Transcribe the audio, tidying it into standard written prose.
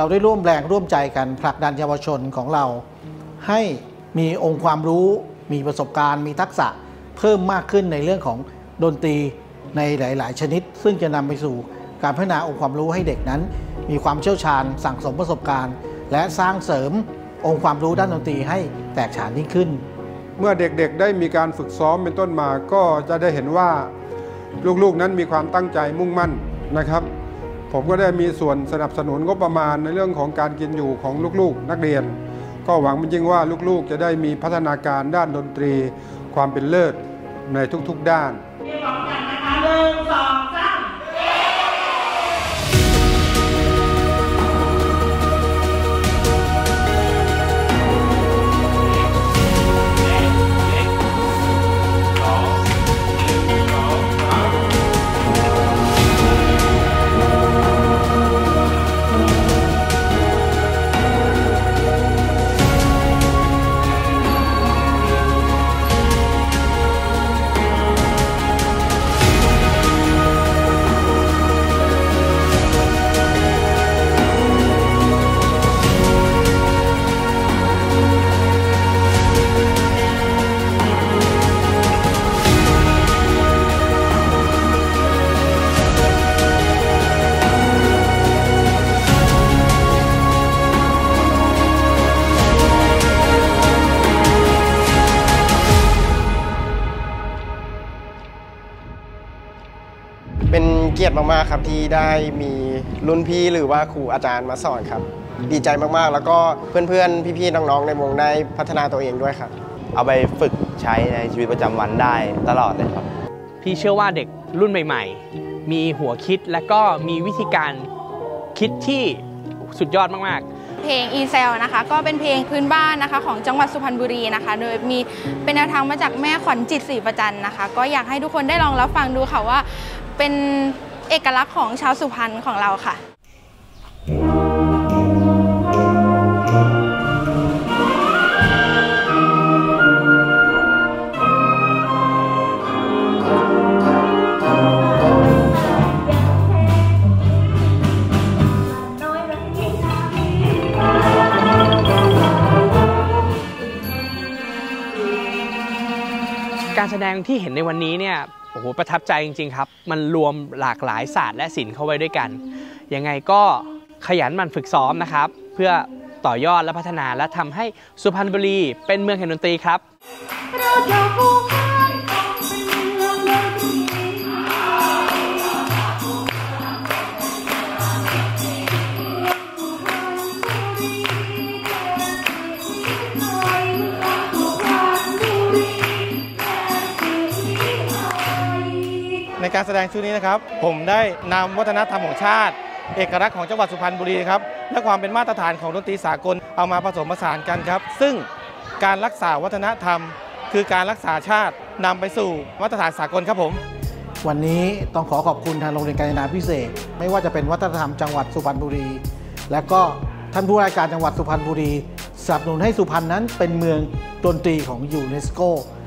เราได้ร่วมแรงร่วมใจกันผลักดันเยาวชนของเราให้มีองค์ความรู้มีประสบการณ์มีทักษะเพิ่มมากขึ้นในเรื่องของดนตรีในหลายๆชนิดซึ่งจะนำไปสู่การพัฒนาองค์ความรู้ให้เด็กนั้นมีความเชี่ยวชาญสั่งสมประสบการณ์และสร้างเสริมองค์ความรู้ด้านดนตรีให้แตกฉานยิ่งขึ้นเมื่อเด็กๆได้มีการฝึกซ้อมเป็นต้นมาก็จะได้เห็นว่าลูกๆนั้นมีความตั้งใจมุ่งมั่นนะครับผมก็ได้มีส่วนสนับสนุนงบประมาณในเรื่องของการกินอยู่ของลูกๆนักเรียนก็หวังเป็นจริงว่าลูกๆจะได้มีพัฒนาการด้านดนตรีความเป็นเลิศในทุกๆด้านพร้อมกันนะคะ1 2 3 เป็นเกียรติมากๆครับที่ได้มีรุ่นพี่หรือว่าครูอาจารย์มาสอนครับดีใจมากๆแล้วก็เพื่อนๆพี่ๆน้องๆในวงได้พัฒนาตัวเองด้วยครับเอาไปฝึกใช้ในชีวิตประจำวันได้ตลอดเลยครับพี่เชื่อว่าเด็กรุ่นใหม่ๆมีหัวคิดและก็มีวิธีการคิดที่สุดยอดมากๆเพลงอีเซลนะคะก็เป็นเพลงพื้นบ้านนะคะของจังหวัดสุพรรณบุรีนะคะโดยมีเป็นแนวทางมาจากแม่ขวัญจิตศรีประจันนะคะก็อยากให้ทุกคนได้ลองรับฟังดูค่ะว่าเป็นเอกลักษณ์ของชาวสุพรรณของเราค่ะการแสดงที่เห็นในวันนี้เนี่ยโอ้โหประทับใจจริงๆครับมันรวมหลากหลายศาสตร์และศิลป์เข้าไว้ด้วยกันยังไงก็ขยันหมั่นฝึกซ้อมนะครับเพื่อต่อยอดและพัฒนาและทำให้สุพรรณบุรีเป็นเมืองแห่งดนตรีครับในการแสดงชุดนี้นะครับผมได้นำวัฒนธรรมของชาติเอกลักษณ์ของจังหวัดสุพรรณบุรีครับและความเป็นมาตรฐานของดนตรีสากลเอามาผสมผสานกันครับซึ่งการรักษาวัฒนธรรมคือการรักษาชาตินำไปสู่มาตรฐานสากลครับผมวันนี้ต้องขอบคุณทางโรงเรียนกาญจนาภิเษกไม่ว่าจะเป็นวัฒนธรรมจังหวัดสุพรรณบุรีและก็ท่านผู้ว่าราชการจังหวัดสุพรรณบุรีสนับสนุนให้สุพรรณนั้นเป็นเมืองดนตรีของยูเนสโก